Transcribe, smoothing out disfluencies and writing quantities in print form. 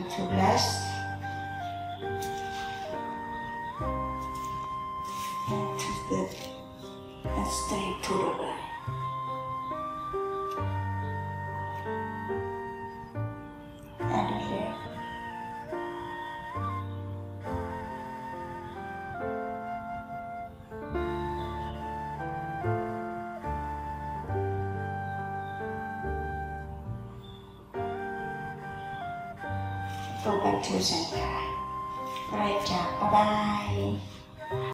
time to rest. And to the and stay to the right. And the left. Go back to center. Right job. Bye bye.